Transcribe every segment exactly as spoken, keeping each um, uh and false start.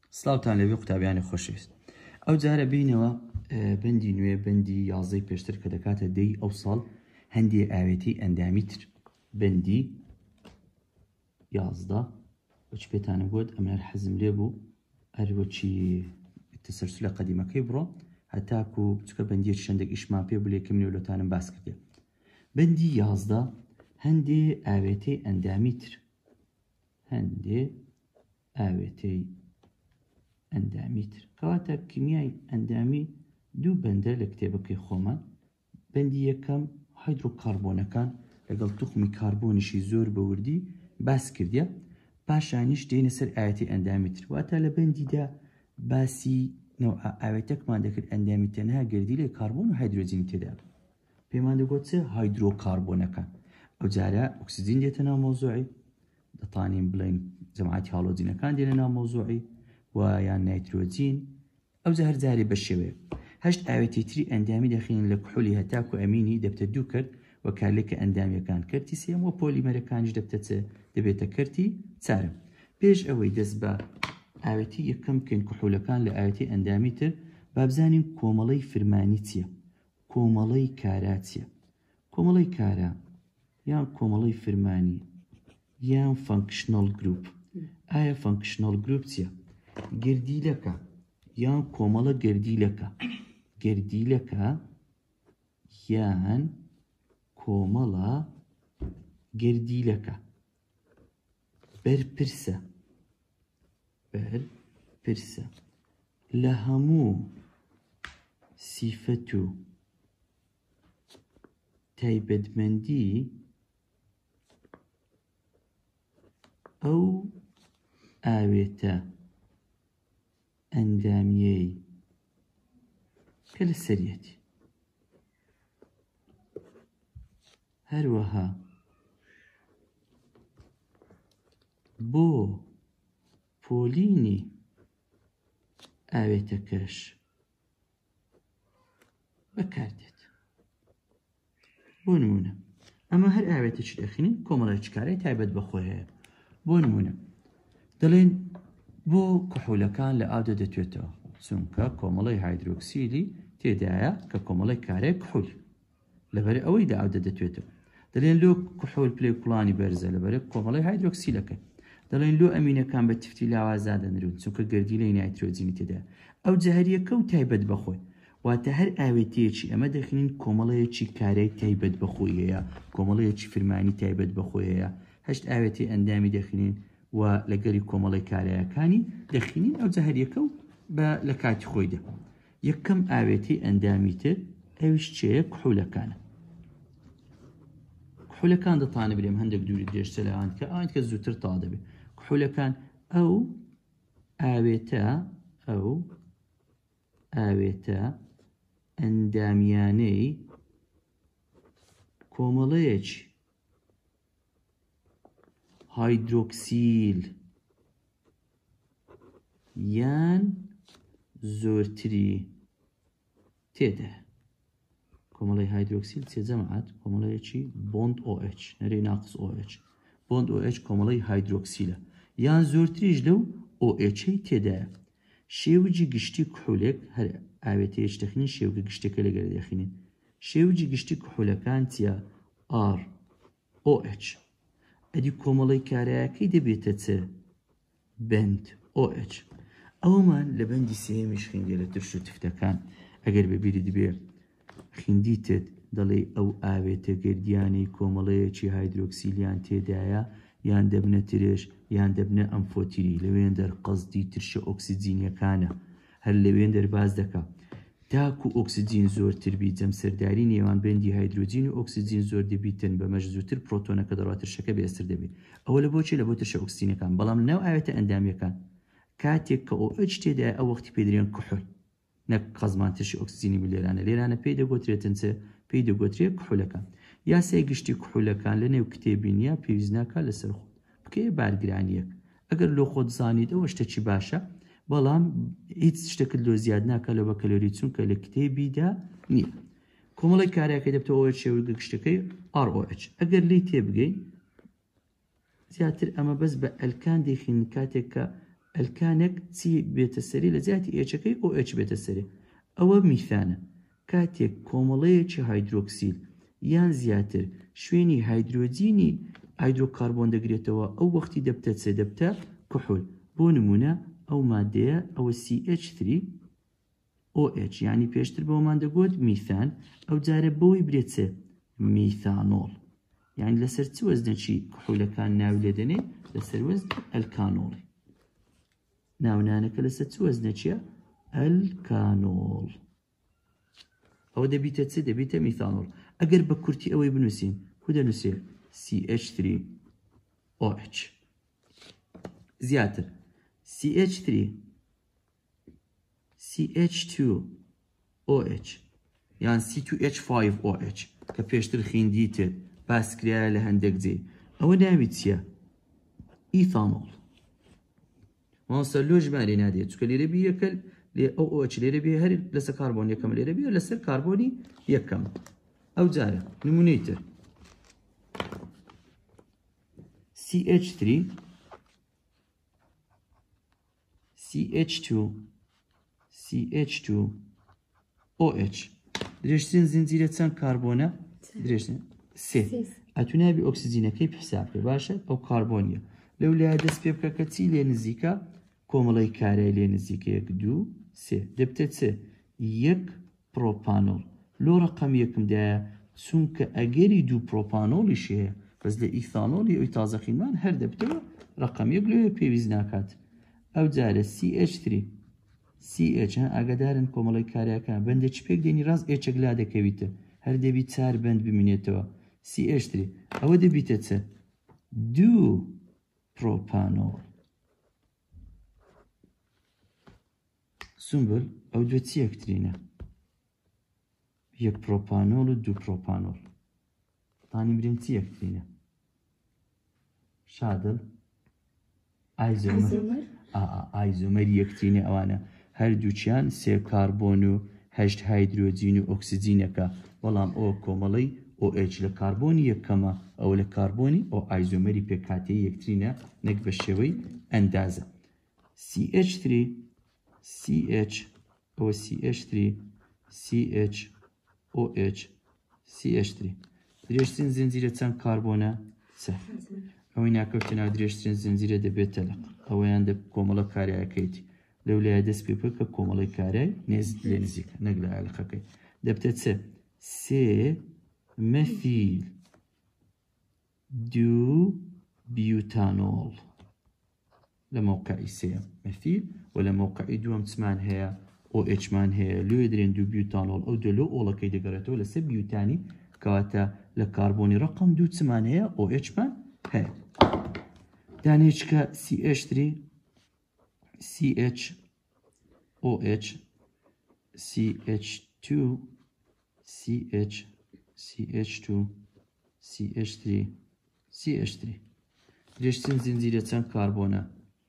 سلااوتان لەبێ قوتابیانی خۆشەویست. ئەو جارە بینەوە بەندی نوێ بەندی یازدەی پێشتر کە دەکاتە دەی ئەو ساڵ هەندێ ئاوێتی ئەندامی تر بەندی یازدە وەچ پێتانە گوت ئەمەر حەزم لێ بوو هەروەچی تەسەلسولە قەدیمەکەی بڕۆ هەتاکو چکە بەندی چەندێک ئیشمان پێ بوو لێکم نێولۆتانم باس کردێ. بەندی یازدە هەندێ ئاوێتەی ئەندامی تر هەندێ ئاوێتەی ئەندامی تر کەواتە کیمیای ئەندامی دوو بەندە لە کتێبەکەی خۆمان. بەندی یەکەم هایدرۆکاربۆنەکان لەگەڵ توخمی کاربۆنیشی زۆر بەوردی باس کردە، پاشانیش دێنە سەر ئاوێتی ئەندامی تر. واتە لە بەندیدا باسی ئاوێتەکمان دەکرد ئەندامی تەنها گردی لێ کاربۆن و هایدرۆجین تێدا پێمان دەگوت چ هایدرۆکاربۆنەکان. ئەو جارە ئۆکسیجین دێتە ناو مۆزوعی، دەتانین بڵین جەماعەتی هاڵۆجینەکان دێنە ناو مۆزوعی و یان نایترۆجین. ئەو جار جارێ بە شێوەیە هەشت ئاوێتی تری ئەندامی دەخین لە کوحولی هەتاکو ئەمینی دەبتە دوو کرد و کارلێکە ئەندامیەکان کردی سێم و پۆلیمەرەکانیش دەبتە چ دەبێتە کردی چارم. پێش ئەوەی دەست بە ئاوێتی یەکەم بکەین کوحولەکان لە ئاوێتی ئەندامی تر با بزانین کۆمەڵەی فرمانی چییە، کۆمەڵەی کارا چییە. کۆمەڵەی کارا یان کۆمەڵەی فرمانی یان فانکشنەڵ گروپ. ئایا فانکشنەڵ گروپ چییە؟ گردیلەکە یان کۆمەڵە گردیلەکە، گردیلەکە یان کۆمەڵە گردیلەکە. بەرپرسە بەرپرسە لە هەموو سیفەت و تایبەتمەندی ئەو ئاوێتە ئەندامیەی کە لە سەریەتی. هەروەها بۆ پۆلینی ئاوێتەکەش بەکاردێت. بۆ نمونە ئەمە هەر ئاوێتێکی دەخینین کۆمەڵێکی کارەی تایبەت بەخۆی هەیە. بۆ نمونە دەڵێن بۆ کحولەکان لە ئاو دەدەتوێتەوە چونکە کۆمەڵەی هایدرۆکسیلی تێدایە کە کۆمەڵی کارەیە کحول لەبەر ئەوەی دا ئاو دەدەتوێتەوە. دەڵێن لۆ کحول پلەی کوڵانی بەرزە لەبەر کۆمەڵی هایدرۆکسیلەکە. دەڵێن لۆ ئەمینەکان بە تفتی لاوازا دەنرون چونکە گردیلەی نایترۆجینی تێدایە. ئەو جەهەریەکە و تایبەت بەخۆی واتە هەر ئاوێتەیەکی ئەمە دەخینین کۆمەڵەیەکی کارەی تایبەت بەخۆی هەیە، کۆمەڵەیەکی فرمانی تایبەت بەخۆی هەیە. هەشت ئاوێتی ئەندامی دەخینین و لەگەری کۆمەڵی کارایەکانی دەخینین ئەو جەهەریەکە و بە لە کاتی خۆیدا. یەکەم ئاوێتی ئەندامی تر ئەویش چێە؟ کحولەکانە. کحولەکان دەتانە برێم هەندێک دووری درێژتە لە ئەوان کە ئەوان کە زووتر تا دەبێت. کحولەکان ئەو ئاوێتە ئەو ئاوێتە ئەندامیانەی کۆمەڵەیەکی هایدرۆکسیل یان زۆرتری تێدا. کۆمەڵی هایدرۆکسیل چێ جەماعەت؟ کۆمەڵەیەکی بۆند ئۆ ئەچ نەرەی ناقص ئۆ ئەچ. بۆند ئۆ ئەچ کۆمەڵی هایدرۆکسیلە یان زۆرتریش لەو ئۆ ئەچەی تێدایە. شێوجی گشتی کحولێک هەر ئاوێتەیەک دەخینین شێوگە گشتەکە لەگەڵ دەخینین. شێوجی گشتی کحولەکان چییە؟ ئار ئۆ ئەچ. ئەدی کۆمەڵی کارایەکەی دەبێتە چ؟ بەند ئۆ ئەچ. ئەومان لە بەندی سێهەمیش خوێندێ لە ترش و تفتەکان ئەگەر بەبیری دەبێ خوێندیتت دەڵێ ئەو ئاوێتە گردیانی کۆمەڵەیەکی هایدرۆکسیلیان تێدایە یان دەبنە ترێش یان دەبنە ئەمفۆتیری لەوێن دەرقەزدی ترشە ئۆکسیجینیەکانە هەر لەوێن دەرباز دەکا تاکو ئۆکسیجین زۆرتر بی جەمسەرداری نێوان بەندی هایدرۆجین و ئۆکسیجین زۆر دەبیتن بەمەش زووتر پرۆتۆنەکە دەڕات ترشەکە بێستر دەبێت. ئەوە لە بۆچی لە بۆ ترشە ئۆکسیجینەکان بەڵام ناو ئاوێتە ئەندامیەکان کاتێک کە ئۆ ئەچ تێدایە ئەو وەختی پێدرێن کحول نەک قەزمان ترشی ئۆکسیجینی لێرانە لێرانە پێی دەگوترێتن چ؟ پێی دەگوترێت کحولەکان. یاسای گشتی کحولەکان لە نێو کتێبینیا پێویست ناکات لەسەر خۆت بکەیە بارگرانیەک. ئەگەر لۆ خۆت زانیت ئەوە شتێکی باشە بەڵام هیچ شتێکت لۆ زیاد ناکە لە بە کەلۆری چونکە لە کتێبیدا نییە. کۆمەڵی کارەکە دەبتەوە ئۆ ئەچ شێوەگە گشتەکەی ئار ئۆ ئەچ. ئەگەر لی تێبگەین زیاتر ئەمە بەس بە ئەلکان دەخین کاتێک کە ئەلکانێک چی بێتە سەری لە جیاتی ئێچەکەی ئۆ ئێچ بێتە سەری. ئەوە میثانە. کاتێک کۆمەڵەیەکی هایدرۆکسیل یان زیاتر شوێنی هایدرۆجینی هایدرۆکاربۆن دەگرێتەوە، ئەو وەختی دەبتە چێ؟ دەبتە کحول. بۆ نمونە ئەو مادەیە ئەوە سی ئێچ تری ئۆ ئێچ، یعنی پێشتر بەوەمان دەگوت میثان، ئەو جارە بەوەی برێت چێ؟ میثانۆڵ. یعنی لەسەر چ وەزنێکی کحولەکان ناوی لێ دەنێ؟ لەسەر وەزن ئەلکانۆڵی. ناونانەکە لەسەر چ وەزنێکیە؟ ئەلکانۆڵ. ئەوە دەبیتە چ؟ دەبیتە میثانۆڵ. ئەگەر بە کورتی ئەوەی بنووسین کو دەنووسێ؟ سی ئێچ تری ئۆ ئێچ. زیاتر سی ئێچ تری سی ئێچ تو ئۆ ئێچ یان سی تو ئێچ فایڤ ئۆ ئێچ کە پێشتر خوێندی تێت باس کرایە لە هەندێک جێ، ئەوە ناوی چییە؟ ئیثانۆڵ. مامۆستا لۆ ژمارە نادێت چونکە لێرە بی یەکە لێ ئەو ئۆچ لێرە بێ هەر لەسەر کاربۆن یەکەم، لێرە بێ لەسەر کاربۆنی یەکەم. ئەو جارە نمونەی تر سی ئێچ تری سی ئێچ تو سی ئێچ تو ئۆ ئێچ. درێژترین زنجیرە چەند کاربۆنە؟ درێژترین سێ. ئەتونابی ئۆکسیجینەکەی حساب بکە. باشە ئەو کاربۆنیە. لەو لایە دەست پێ بکە کە چی لێ نزیکە؟ کۆمەڵەی کارای لێ نزیکە یەک دوو سێ، دەبتە چێ؟ یەک پرۆپانۆڵ. لۆ ڕقەم یەکمدایە چونکە ئەگەری دوو پرۆپانۆڵیش هەیە، بەس لە ئیثانۆڵی ئەوی تازەخینمان هەر دەبتەوە ڕقەم یەک لێ پێویست ناکات. ئەو جارە سی ئێچ تری سی ئێچ ئاگادارن کۆمەڵی کاریەکان بەندە چ پێک دێنی ڕاست ئێچێک لا دەکەویتە، هەر دەبی چار بەند بمینێتەوە. سی ئێچ تری ئەوە دەبیتە چە؟ دوو پرۆپانۆڵ. سومبل ئەو دوێ چی یەکترینە؟ یەک پرۆپانۆڵ و دوو پرۆپانۆڵ. تانی برین چی یەکترینە؟ شادڵ ئایزۆمەر. ئایزۆمەری یەکترینە. ئەوانە هەردووچیان سێ کاربۆن و هەشت هایدرۆجین و ئۆکسیجینەکە، بەڵام ئەوە کۆمەڵەی ئۆ ئێچ لە کاربۆنی یەکەمە، ئەوە لە کاربۆنی ئۆ ئایزۆمەری پێکهاتەی یەکترینە نەک بە شێوەی ئەندازە. سی ئێچ تری سی ئێچ ئەوە سی ئێچ تری سی ئێچ ئۆ ئێچ سی ئێچ تری. درێژترین زنجیرە چەند کاربۆنە؟ سە. ئەوەی ناکەوتە ناو درێژترین زنجیرە دەبێتە لەق. ئەوەیان دە کۆمەڵە کاریەکەیتی. لەو لایە دەست پێ بکە کە کۆمەڵی کارای نێزت لێ نزیکە نەک لە ئالەقەکەی. دەبتە چێ؟ سێ مەثیل دوو بیوتانۆڵ. لە مۆقعی سێ مەثیل و لە مۆقعی دووەم چمان هەیە؟ ئۆ ئێچمان هەیە. لێ درێن دوو بیوتانۆڵ. ئەو دە لۆ ئۆڵەکەی دەگەڕێتەوە لەسەر بیوتانی، کەواتە لە کاربۆنی ڕقم دوو چمان هەیە؟ ئۆ ئێچمان هەیە. دانێچکە سی ئێچ تری سی ئێچ ئۆ ئێچ سی ئێچ تو سی ئێچ سی ئێچ تو سی ئێچ تری سی ئێچ تری. درێژترین زنجیرە چەند کاربۆنە؟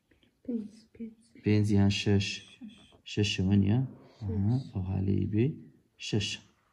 پێنج یان شەش؟ شەشەوە نیە؟ ئەو هالەی بێ شەش.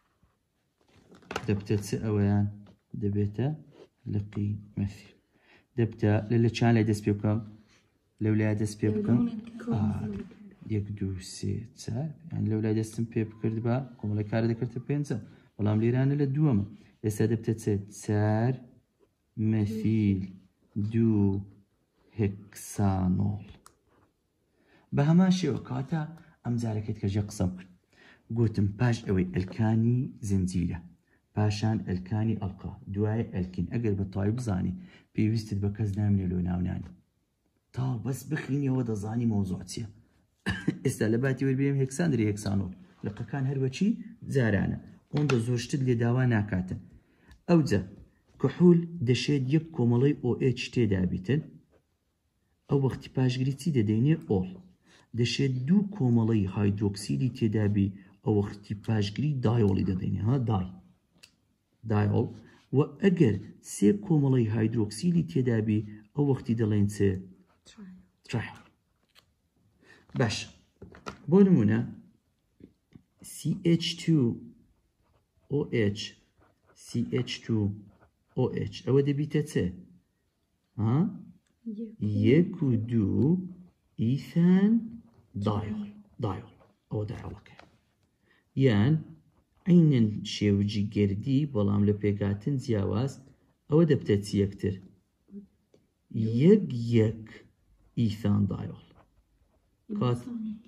دەبتە چ ئەوەیان؟ دەبێتە لقی مەثیل. دەبتە لە لە چیان لای دەست پێ بکەم؟ لەو لای دەست پێ بکەم یەک دوو سێ چار، لەو لای دەستم پێ بکرد بە کۆمەڵی کارە دەکردە پێنجە، بەڵام لێرانە لە دووەمە. ئێستا دەبتە چێ؟ چار مەثیل دوو هێکسانۆڵ. بە هەمان شێوە کاتە ئەم جارەکەیت کە ژێ قسەم کرد گوتم پاش ئەوەی ئەلکانی زنجیرە، پاشان ئەلکانی ئەڵقا، دوایە ئەلکین. ئەگەر بە تەواوی بزانی پێویستت بە کەس نامێنێ لۆ ناونانی، تا بەس بخینیەوە دەزانی مۆزوع چییە. ئێستا لە باتی وەربێم هێکساندری هێکسانۆڵ لەقەکان هەروەچی جارانە، ئەوەندە زۆرشتت لێ داوا ناکاتە. ئەوجە کحول دەشێت یەک کۆمەڵەی ئۆ ئێچ تێدا بیتن، ئەو وەختی پاشگری چی دەدەینێ؟ ئۆڵ. دەشێت دوو کۆمەڵەی هایدرۆکسیلی تێدابی، ئەو وەختی پاشگری دایۆڵی دەدەینێ، ها دای دایۆڵ. و ئەگەر سێ کۆمەڵەی هایدرۆکسیلی تێدابی، ئەو وەختی دەڵێن چێ؟ ترایۆڵ. باش بۆ نمونە سی ئێچ تو ئۆ ئێچ سی ئێچ تو ئۆ ئێچ ئەوە دەبیتە چێ؟ یەک و دوو ئیثان دایۆڵ دایۆڵ ئەوە دایۆڵەکە یان عینەن شێوجی گردی بەڵام لە پێکهاتن جیاواز ئەوە دەبتە چی یەکتر یەک یەک ئیثان دایۆڵ کات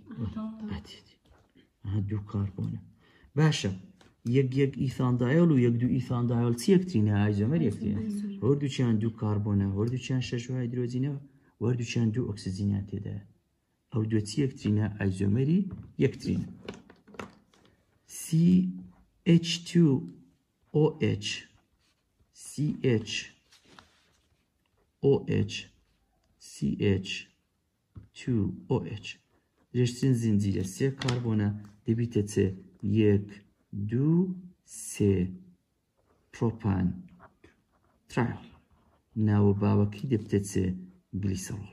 دوو کاربۆنە باشە یەک یەک ئیثان دایۆڵ و یەک دوو ئیثان دایۆڵ چی یەکترینە ئایزۆمەر یەکترینە هەردووچیان دوو کاربۆنە هەردووچیان شەش هایدرۆجینەوە وەردووچیان دوو ئۆکسیجینیان تێدایە ئەو دووە چی یەکترینە ئایزۆمەری یەکترینە سی ئەچ تو ئۆ ئەچ سی ئەچ ئۆ ئەچ سی ئەچ تو ئۆ ئەچ درێژترین زنجیرە سێ کاربۆنە دەبیتە چێ یەک دوو سێ پرۆپان ترایۆڵ ناوە باوەکەی دەبتە چێ گلیسەرۆڵ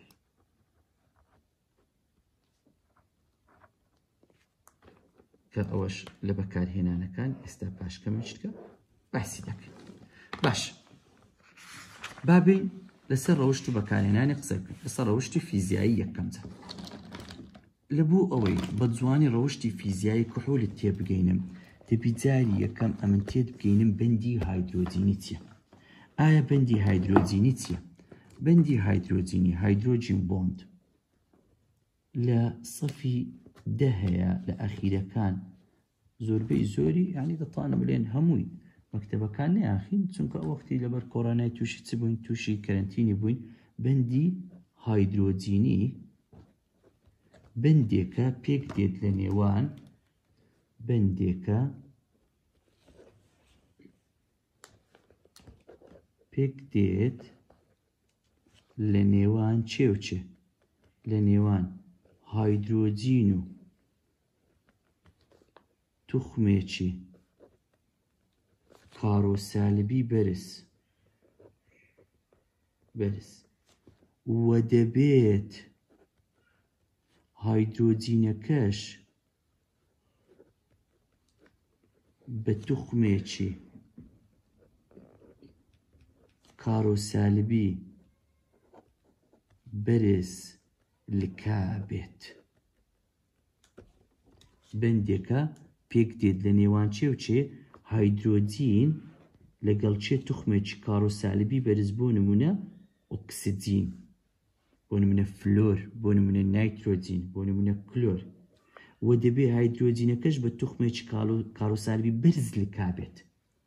کە ئەوەش لە بەکارهێنانەکان ئێستا پاشکەمشتکە باسی دەکەین باش بابین لەسەر ڕەوشت و بەکارهێنانی قسە بکەین لەسەر ڕەوشتی فیزیایی یەکەمجە لەبوو ئەوەی بە جوانی ڕەوشتی فیزیایی کحوولت تێبگەینم دەبی جاری یەکەم ئەمن تێت بگەینم بەندی هایدرۆجینی چییە ئایا بەندی هایدرۆجینی چییە بەندی هایدرۆجینی هایدرۆجین بۆند لە سەفی دە هەیە لە ئەخیرەکان زۆربەی زۆری یعنی دەتوانە بڵێن هەمووی مەکتەبەکان نەیاخین چونکە ئەو وەختی لەبەر کۆڕانای تووشی چ بووین تووشی کەرەنتینی بووین بەندی هایدرۆجینی بەندێکە پێک دێت لە نێوان بەندێکە پێک دێت لە نێوان چێ و چێ لە نێوان هایدرۆجین و توخمێکی کارۆسالبی بەرز بەرز وە دەبێت هایدرۆجینەکەش بە توخمێکی کارۆسالبی بەرز لکابێت بەندێکە پێک دێت لە نێوان چێ و چێ هایدرۆجین لەگەڵ چێ توخمێکی کارۆسالبی بەرز بۆ نمونە ئۆکسجین بۆ نمونە فلۆر بۆ نمونە نایترۆجین بۆ نمونە کلۆر و دەبێ هایدرۆجینەکەش بە توخمێکی کارۆسالبی بەرز لکابێت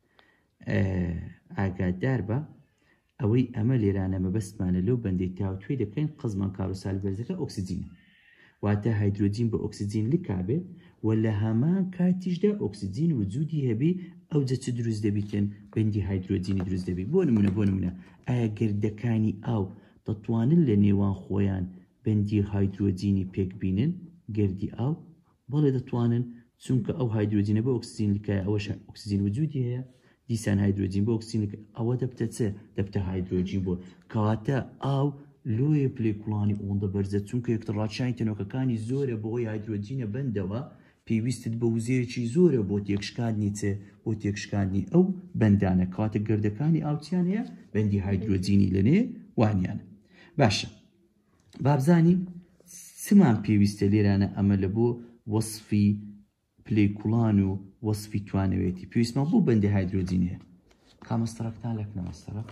ئاگادار بە ئەوەی ئەمە لێرانە مەبەستمانە لەو بەندەی تاوتوێ دەکەین قزمان کارۆسالبی بەرزەکە ئۆکسجینە واتە هایدرۆجین بە ئۆکسجین لکابێت و لە هەمان کاتیشدا ئۆکسجین وجودی هەبێ ئەو جە چ دروست دەبیتن بەندی هایدرۆجینی دروست دەبێت بۆ نمونە بۆ نمونە ئایا گردەکانی ئاو دەتوانن لە نێوان خۆیان بەندی هایدرۆجینی پێک بینن گردی ئاو بەڵێ دەتوانن چونکە ئەو هایدرۆجینە بە ئۆکسجین لکایە ئەوەش ئۆکسجین وجودی هەیە دیسان هایدرۆجین بە ئۆکسجین ئەوە دەبتە چێ دەبتە هایدرۆجین بۆ کەواتە ئاو لۆیە پلێکوڵانی ئۆندە بەرزە چونکە یەکتر ڕاچانی تەنۆکەکانی زۆرە بۆی هایدرۆجینە بەندەوە پێویستت بە وزەیەکی زۆرە بۆ تێکشکاندنی چێ بۆ تێکشکاندنی ئەو بەندانە کاتە گردەکانی ئاوچیان هەیە بەندی هایدرۆجینی لەنێ وانیانە باشە بابزانی چمان پێویستە لێرانە ئەمە لە بۆ وەسفی پلێکوڵان و وەسفی توانەوێتی پێویستمان بۆ بەندی هایدرۆجین هەیە کامەستەرەکتان لەکنە مەستەرە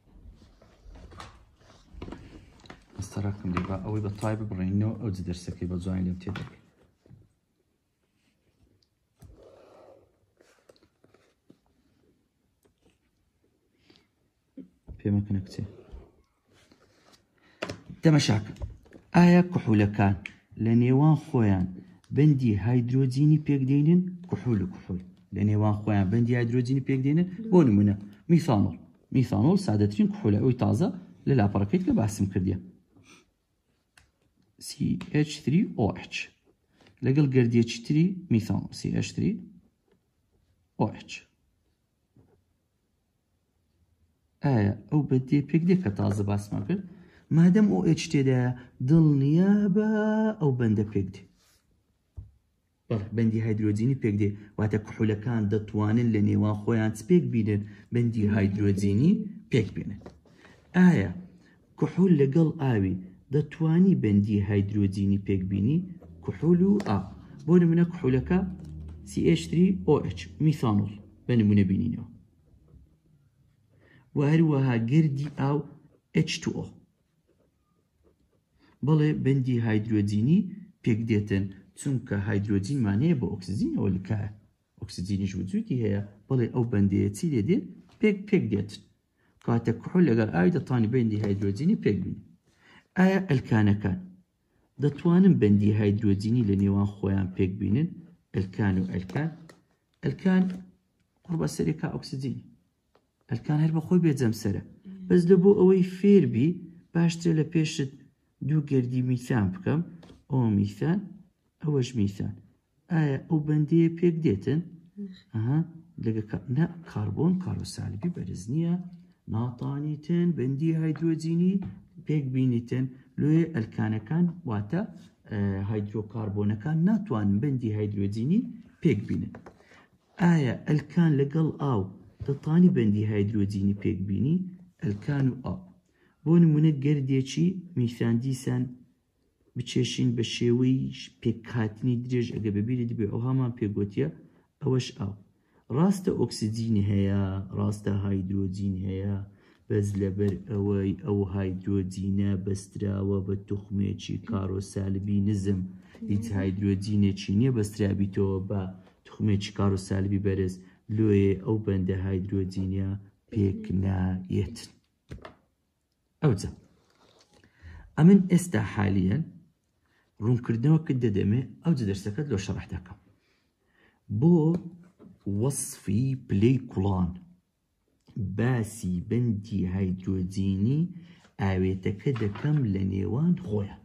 مەستەرەکم دێ بە ئەوەی بە تای ببڕێنەوە ئەو جە دەرسەکەی بە جوانی لێم تێ دەکەین پێمەکەنە کچێ دەمەشاکە ئایا کحوولەکان لە نێوان خۆیان بەندی هایدرۆجینی پێک دێنن کحوول و کحوول لە نێوان خۆیان بەندی هایدرۆجینی پێک دێنن بۆ نمونە میثانۆڵ میثانۆڵ سادەترین کحوولە ئەوی تازە لە لاپەڕەکەیت کە باسم کردیە سی ئەچ تری ئۆ ئەچ لەگەڵ گردیەکی تری میثانۆڵ سی ئەچ تری ئۆ ئەچ ئایا ئەو بەندێ پێک دێ کە تازە باسمان کرد مادەم ئۆ ئەچ تێدایە دڵنیا بە ئەو بەندە پێک دێ بەندی هایدرۆجینی پێک دێ واتە کحوولەکان دەتوانن لە نێوان خۆیان چ پێک بینن بەندی هایدرۆجینی پێک بێنن ئایا کحوول لەگەڵ ئاوی دەتوانی بەندی هایدرۆجینی پێک بینی کوحول و ئاو بۆ نمونە کوحولەکە سی ئێچ تری ئۆ ئەچ میثانۆڵ بە نمونە بینینەوە و هەروەها گردی ئاو ئەچ تو ئۆ بەڵێ بەندی هایدرۆجینی پێک دێتن چونکە هایدرۆجین مانەیە بە ئۆکسزیینەوە لکایە ئۆکسزیینیش وجودی هەیە بەڵێ ئەو بەندەیە چی لێ دێت پێک پێک دێتن کاتە کوحول لەگەڵ ئاوی دەتوانی بەندی هایدرۆجینی پێک بینی ئایا ئەلکانەکان دەتوانن بەندی هایدرۆجینی لە نێوان خۆیان پێک بینن ئەلکان و ئەلکان ئەلکان قوربە سەرێکا ئۆکسزیینی ئەلکان هەر بە خۆی بێجەم سەرە بەس لە بۆ ئەوەی فێربی باشترە لە پێشت دوو گردی میثان بکەم ئەوە میثان ئەوەش میثان ئایا ئەو بەندەیە پێک دێتن ئەها لەگە نە کاربۆن کارۆسالبی بەرز نییە ناتانیتن بەندی هایدرۆجینی پێک بینیتن لێ ئەلکانەکان واتە هایدرۆکاربۆنەکان ناتوانن بەندی هایدرۆجینی پێک بینن ئایا ئەلکان لەگەڵ ئاو دەتانی بەندی هایدرۆجینی پێک بینی ئەلکان و ئاو بۆ نمونە گەردێکی میثان دیسان بچێشین بە شێوەی پێکهاتنی درێژ ئەگە بەبیری دەبێ ئەو هەمان پێگوتیە ئەوەش ئاو ڕاستە ئۆکسجین هەیە ڕاستە هایدرۆجین هەیە بەس لەبەر ئەوەی ئەو هایدرۆجینە بەستراوە بە توخمێکی کارۆسالبی نزم هیچ هایدرۆجینێکی نییە بەسترابیتەوە بە توخمێکی کارۆسالبی بەرز لۆیە ئەو بەندە هایدرۆجینە پێک نایەتن ئەوجە ئەمن ئێستا حالیەن ڕوونکردنەوە کە دەدەمێ ئەوجە دەرسەکەت لۆ شەڕح دەکەم بۆ وەصفی پلەی کوڵان باسی بەندی هایدرۆجینی ئاوێتەکە دەکەم لە نێوان خۆیان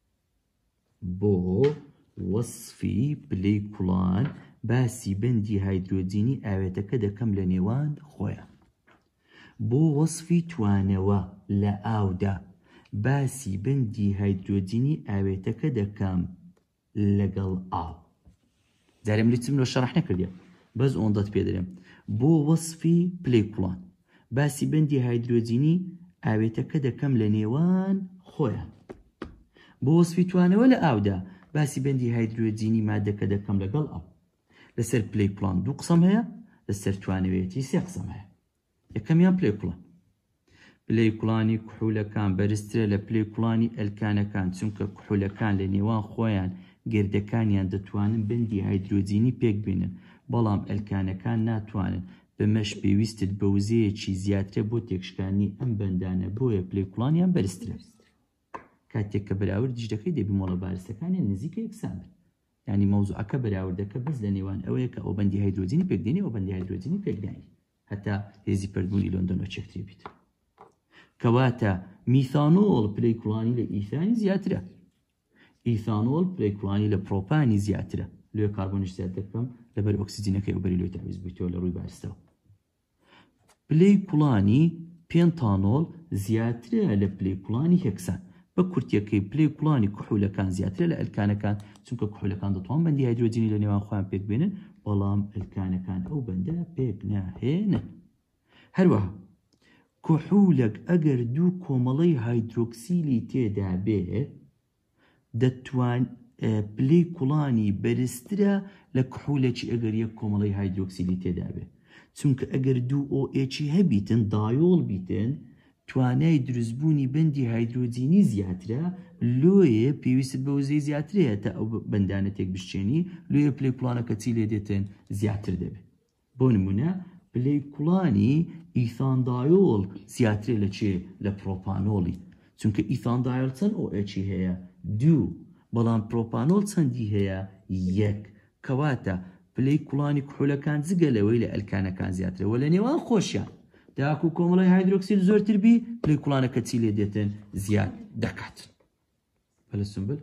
بۆ وەصفی پلەی کوڵان باسی بەندی هایدرۆجینی ئاوێتەکە دەکەم لە نێوان خۆیان بۆ وەصفی توانەوە لە ئاودا باسی بەندی هایدرۆجینی ئاوێتەکە دەکەم لەگەڵ ئاو جارێم لیچم لە شەڕح نەکردیم بەس ئۆندەت پێ دەرێم بۆ وەصفی پلەی کوڵان باسی بەندی هایدرۆجینی ئاوێتەکە دەکەم لە نێوان خۆیان بۆ وەصفی توانەوە لە ئاودا باسی بەندی هایدرۆجینی مادەکە دەکەم لەگەڵ ئاو لەسەر پلەی کوڵان دوو قسەم هەیە لەسەر توانەوێتی سێ قسەم هەیە یەکەمیان پلەی کوڵان پلەی کوڵانی کوحولەکان بەرزترە لە پلەی کوڵانی ئەلکانەکان چونکە کوحولەکان لە نێوان خۆیان گردەکانیان دەتوانن بەندی هایدرۆجینی پێک بینن بەڵام ئەلکانەکان ناتوانن بەمەش پێویستت بە وزەیەکی زیاترە بۆ تێکشکانی ئەم بەندانە بۆیە پلەی کوڵانیان بەرزترە کاتێک کە بەراورد دیژەکەی دەبی مۆڵە بارستەکانیان نزیکە یەکسان بن یعنی مەوزوعەکە بەراوردەکە بەس لە نێوان ئەوەیە کە ئەو بەندی هایدرۆجینی پێکدێنی ئەو بەندی هایدرۆجینی پێکدانی هەتا هێزی پەردبوونی لۆندۆنەوە چێکتری بیت کەواتە میثانۆڵ پلەی کوڵانی لە ئیثانی زیاترە ئیثانۆڵ پلەی کوڵانی لە پرۆپانی زیاترە لێ کاربۆنیش زیات دەکەم لەبەر ئۆکسجینەکەی ئەوبەری لێ تاویز بوویتەوە لە ڕووی بارستەوە پلەی کوڵانی پێنتانۆڵ زیاترە لە پلەی کوڵانی هێکسان بە کورتیەکەی پلەی کوڵانی کوحولەکان زیاترە لە ئەلکانەکان چونکە کوحولەکان دەتوان بەندی هایدرۆجینی لە نێوان خۆیان پێک بێنن بەڵام ئەلکانەکان ئەو بەندە پێک ناهێنن هەروەها کوحولەک ئەگەر دوو کۆمەڵەی هایدرۆکسیلی تێدا بێت دەتوان پلەی کوڵانی بەرزترە لە کوحولێکی ئەگەر یەک کۆمەڵەی هایدرۆکسیلی تێدا بێت چونکە ئەگەر دوو ئۆ ئێچی هەبیتن دایۆڵ بیتن توانای دروستبوونی بەندی هایدرۆجینی زیاترە لۆیە پێویست بە وزەی زیاترەیە تا ئەو بەندانە تێک بشتێنی لۆیە پلەی کوڵانەکە چی لێ دێتن زیاتر دەبێت بۆ نمونە پلەی کوڵانی ئیثاندایۆڵ زیاترە لە چێ لە پرۆپانۆڵی چونکە ئیثاندایۆڵ چەند ئۆ ئێچی هەیە دوو بەڵام پرۆپانۆڵ چەندی هەیە یەک کەواتە پلەی کوڵانی کوحولەکان جگە لەوەی لە ئەلکانەکان زیاترەوە لە نێوان خۆشیان داکو کۆمەڵی هایدرۆکسیل زۆرتر بی پلەی کوڵانەکە چی لێ دێتن زیاد دەکات بەلە سنبل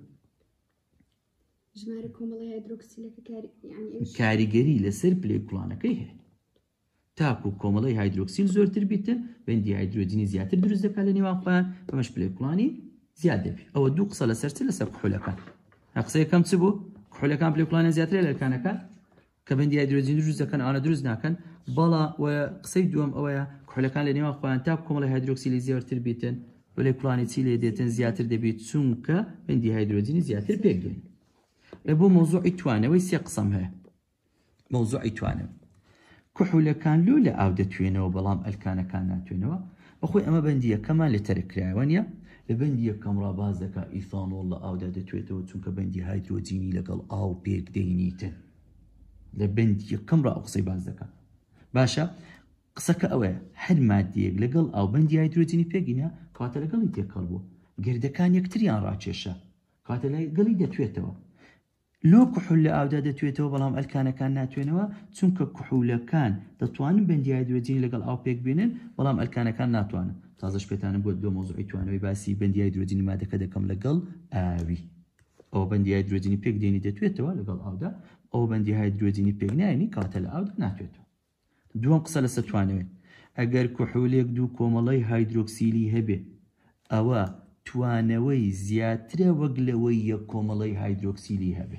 ژمارە کۆمەڵی هایدرۆکسیلەکە کاریگەری لەسەر پلەی کوڵانەکەی هەیە تاکو کۆمەڵی هایدرۆکسیل زۆرتر بیتن بەندی هایدرۆجینی زیاتر دروست دەکات لە نێوان خۆیان بەمەش پلەی کوڵانی زیاد دەبێت ئەوە دوو قسە لەسەر چ لەسەر کوحولەکان قسە یەکەم چ بوو کوحولەکان پلەی کوڵانە زیاترە لە ئەلکانەکان کە بەندی هایدرۆجین دروست دەکەن ئەوانە دروست ناکەن بەڵا قسەی دووەم ئەوەیە کوحولەکان لە نێوان خۆیان تا کۆمەڵی هایدرۆکسیلی زیاتر بیتن مۆلێکولانی چی لێ دێتن زیاتر دەبێت چونکە بەندی هایدرۆجینی زیاتر پێکدێن. لە بۆ مۆزوعی توانەوەی سێ قسەم هەیە. مۆزوعی توانەوە کحولەکان لۆ لە ئاو دەتوێنەوە بەڵام ئەلکانەکان ناتوێنەوە. بەخۆی ئەمە بەندی یەکەمان لێتەرە کرایەوە نیە. لە بەندی یەکەم ڕاباز دەکات ئیثانۆڵ لە ئاودا دەتوێتەوە چونکە بەندی هایدرۆجینی لەگەڵ ئاو پێک دەینیتن. لە بەندی یەکەم ڕ ئەو قسەی باز دەکات. باشە قسەکە ئەوەیە هەر مادەیەک لەگەڵ ئاو بەندی هایدرۆجینی پێگینە کاتە لەگەڵی تێکەڵ بوو گردەکان یەکتریان ڕاکێشە کاتە لەگەڵی دەتوێتەوە. لۆ کحول لە ئاودا دەتوێتەوە بەڵام ئەلکانەکان ناتوێنەوە چونکە کحولەکان دەتوانن بەندی هایدرۆجینی لەگەڵ ئاو پێک بێنن بەڵام ئەلکانەکان ناتوانن. تازەش پێتانم بۆ دۆ مۆزوعی توانەوەی باسی بەندی هایدرۆجینی مادەکە دەکەم لەگەڵ ئاوی. ئەو بەندی هایدرۆجینی پێک دێنی دەتوێتەوە لەگەڵ ئاودا ئەو بەندی هایدرۆجینی پێک نایێنی کاتە لە ئاودا ناتوێتەوە. دووەم قسە لەسەر توانەوەی ئەگەر کحولێک دوو کۆمەڵەی هایدرۆکسیلی هەبێ ئەوە توانەوەی زیاترە وەک لەوەی یەک کۆمەڵەی هایدرۆکسیلی هەبێ.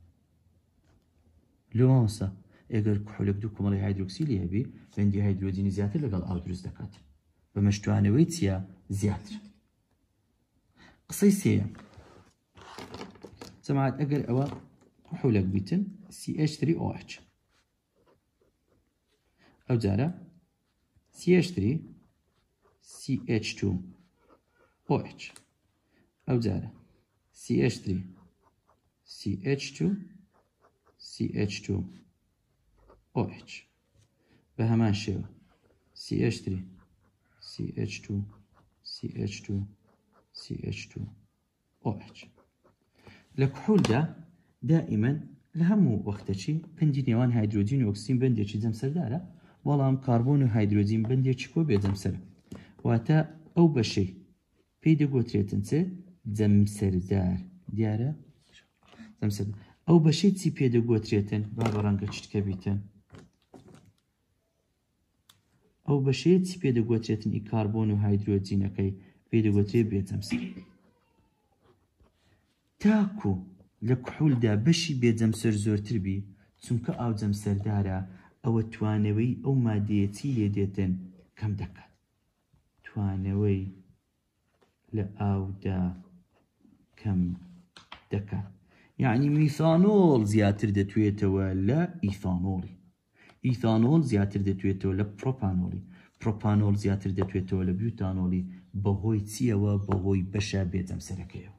لۆمەوەسە ئەگەر کحولێک دوو کۆمەڵەی هایدرۆکسیلی هەبێ بەندی هایدرۆجینی زیاتر لەگەڵ ئاو دروست دەکات. بەمەش توانەوەی چییە زیاتر. قسەی سێیەم جەماعەت ئەگەر ئەوە کحولێک بیتن سی ئەچ تری ئۆ ئەچ ئەو جارە سی ئەچ تری سی ئەچ تو ئۆ ئەچ ئەو جارە سی ئەچ تری سی ئەچ تو سی ئەچ تو ئۆ ئەچ بە هەمان شێوە سی ئەچ تری سی ئەچ تو سی ئەچ تو سی ئەچ تو ئۆ ئەچ. لە کحولدا دائیمەن لە هەموو وەختەچی پەنجی نێوان هایدرۆجین و ئۆکسجین بەندێکی جەمسەردارە بەڵام کاربۆن و هایدرۆجین بەندێکی کۆ بێجەمسەرە. واتە ئەو بەشەی پێی دەگوترێتن چێ جەمسەردار دیارە جەمسەردار. ئەو بەشەی چی پێ دەگوترێتن با بە ڕەنگە چتکە بیتن ئەو بەشەیە چی پێ دەگوترێتن ئی کاربۆن و هایدرۆجینەکەی پێ دەگوترێت بێجەمسەر. تاکو لە کحولدا بەشی بێجەمسەر زۆرتر بی چونکە ئاو جەمسەردارە ئەوە توانەوەی ئەو مادەیەتی لێ دێتن کەم دەکات. توانەوەی لە ئاودا کەم دەکات. یعنی میثانۆڵ زیاتر دەتوێتەوە لە ئیثانۆڵی. ئیثانۆڵ زیاتر دەتوێتەوە لە پرۆپانۆڵی. پرۆپانۆڵ زیاتر دەتوێتەوە لە بیوتانۆڵی بەهۆی چیەوە بەهۆی بەشە بێجەمسەرەکەیەوە.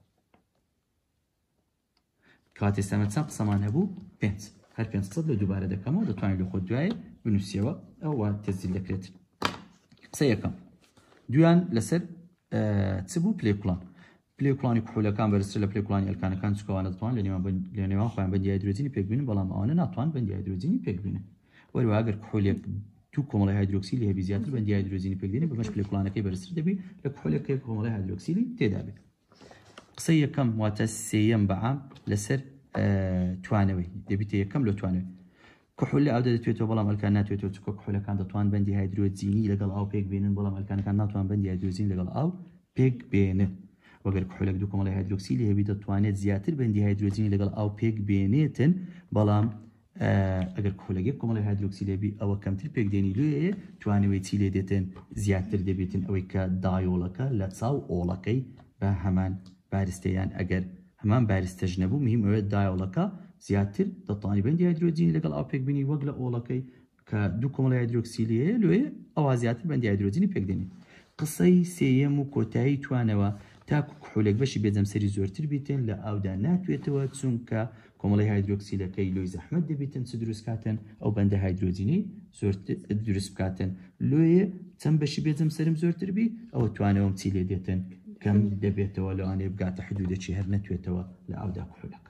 کاتێ سەمە چەند قسەمان هەبوو پێنج هەر پێنج قسە لە دووبارە دەکەمەوە دەتوانین لە خۆت دوایە بنووسیەوە ئەوە تەزیل دەکرێت. قسە یەکەم دویان لەسەر چ بوو پلێکوڵان. پلێکوڵانی کحولەکان بەرزتر لە پلێکوڵانی ئەلکانەکان چکەوانە دەتوان لە نێوان خۆیان بەندی هایدرۆجینی پێکبینن بەڵام ئەوانە ناتوان بەندی هایدرۆجینی پێکبینن. وەروە ئەگەر کحولێک دوو کۆمەڵی هایدرۆکسیلی هەبی زیاتر بەندی هایدرۆجینی پێکدێنێ بەمەش پلێکوڵانەکەی بەرزتر دەبی لە کحولێک کە کۆمەڵی هایدرۆکسیلی تێدا بێت. قسەی یەکەم واتە سێیەم بەعام لەسەر توانەوەی دەبیتە یەکەم لە توانەوەی. کحول لە ئاودا دەتوێتەوە بەڵام ئەلکان ناتوێتەوە چونکە کحولەکان دەتوان بەندی هایدرۆجینی لەگەڵ ئاو پێک بێنن بەڵام ئەلکانەکان ناتوان بەندی هایدرۆجین لەگەڵ ئاو پێک بێنن. وەگەر کحولێک دوو کۆمەڵی هایدرۆکسیلی هەبی دەتوانێت زیاتر بەندی هایدرۆجینی لەگەڵ ئاو پێک بێنێتن بەڵام ئەگەر کحولێک یەک کۆمەڵی هایدرۆکسیلی هەبی ئەوە کەمتر پێکدێنی لێیە توانەوەی چی لێ دێتن زیاتر دەبێتن ئەوەی کە دایۆڵەکە لە چاو ئۆڵەکەی بە هەمان بارستەیان ئەگەر هەمان بارستەژ نەبوو مهم ئەوێت دایۆڵەکە زیاتر دەتوانی بەندی هایدرۆجینی لەگەڵ ئاو پێک بینی وەک لە ئۆڵەکەی کە دوو کۆمەڵی هایدرۆکسیلی هەیە لێیە ئەوە زیاتر بەندی هایدرۆجینی پێکدێنی. قسەی سێیەم و کۆتایی توانەوە تاکو کحولێک بەشی بێجەمسەری زۆرتر بیتن لە ئاودا ناتوێتەوە چونکە کۆمەڵی هایدرۆکسیلەکەی لۆی زەحمەت دەبێتن چ دروست کاتن ئەو بەندە هایدرۆجینی زۆرتر دروست بکاتن. لۆیە چەند بەشی بێجەمسەرم زۆرتر بی ئەوە توانەوەم چی لێ دێتن کەم دەبێتەوە لەوانەیە بگاتە حدودێکی هەر نەتوێتەوە لە ئاودا کحولەکە.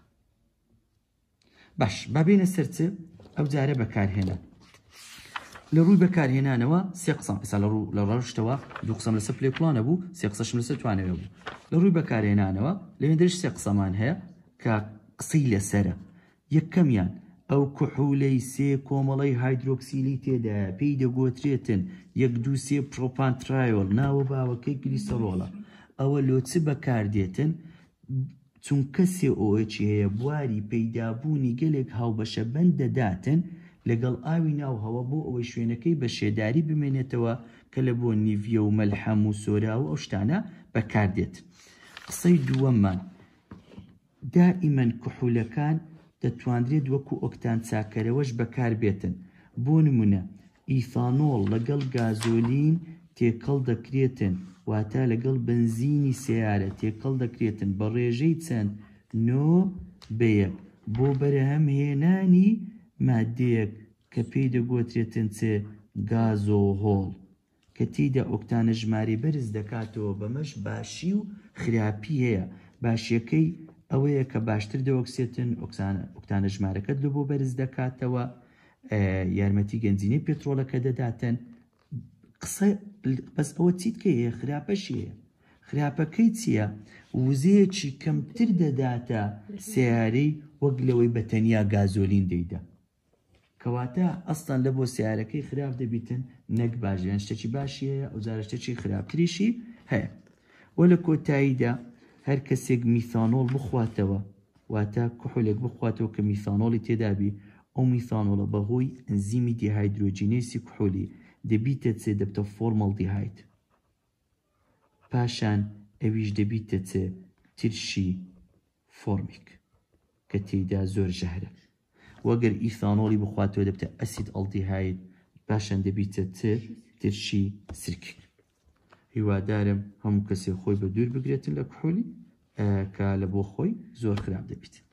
باش بابینە سەرچێ ئەو جارە بەکارهێنان. لە ڕووی بەکارهێنانەوە سێ قسەم ئێستا لە ڕۆژتەوە دوو قسەم لەسەر پلێکوڵانە بوو سێ قسەشم لەسەر توانەوە بوو. لە ڕووی بەکارهێنانەوە لەوێندەش سێ قسەمان هەیە کە قسەی لەسەرە. یەکەمیان ئەو کحولەی سێ کۆمەڵەی هایدرۆکسیلی تێدایە پێی دەگوترێتن یەک دوو سێ پرۆپانترایۆل ناوە باوەکەی گلیسەرۆڵە. ئەوە لۆ چ بەکاردێتن چونکە سێ ئۆئەچی هەیە بواری پەیدابوونی گەلێک هاوبەشە بەند دەداتن لەگەڵ ئاوی ناو هەوە بۆ ئەوەی شوێنەکەی بە شێداری بمێنێتەوە کە لە بۆ نیڤیە و مەلحەم و سۆرا و ئەو شتانە بەکاردێت. قسەی دووەممان دائیمەن کحولەکان دەتوانرێت وەکو ئۆکتان چاکەرەوەش بەکار بێتن. بۆ نمونە ئیثانۆڵ لەگەڵ گازۆلین تێکەڵ دەکرێتن، واتە لەگەڵ بنزینی سیارە تێکەڵ دەکرێتن بە ڕێژەی چەند نۆ بە یەک بۆ بەرهەمهێنانی مادەیەک کە پێی دەگوترێتن چێ گازۆهۆڵ، کە تێیدا ئۆکتانە ژماری بەرز دەکاتەوە. بەمەش باشی و خراپی هەیە. باشیەکەی ئەوەیە کە باشتر دەوەکسێتن، ئۆکتانە ژمارەکەت لە بۆ بەرز دەکاتەوە، یارمەتی گەنجینەی پێترۆلەکە دەداتن. قسە بەس ئەوە چیت کە هەیە؟ خراپەشی هەیە. خراپەکەی چییە؟ وزەیەکی کەمتر دەداتە سیارەی وەک لەوەی بەتەنیا گازۆلین دەیدا، کەواتە ئەستان لە بۆ سیارەکەی خراپ دەبیتن نەک باشیان شتێکی باشی هەیە، ئەوجارە شتێکی خراپتریشی هەیە. وە لە کۆتاییدا هەر کەسێک میثانۆڵ بخواتەوە، واتە کحولێک بخواتەوە کە میثانۆڵی تێدابی، ئەو میثانۆڵە بەهۆی ئەنزیمی دیهایدرۆجینێسی کحولی دەبیتە چێ دەبتە فۆرمەڵدیهاید، پاشان ئەویش دەبیتە چێ ترشی فۆرمیک کە تێیدا زۆر ژەهرە. وەگەر ئیثانۆڵی بخواتەوە دەبتە ئەسید ئەڵدیهاید، پاشان دەبیتە چێ ترشی سرکیک. هیوادارم هەموو کەسێک خۆی بە دوور بگرێتن لە کحولی کە لە بۆ خۆی زۆر خراپ دەبیت.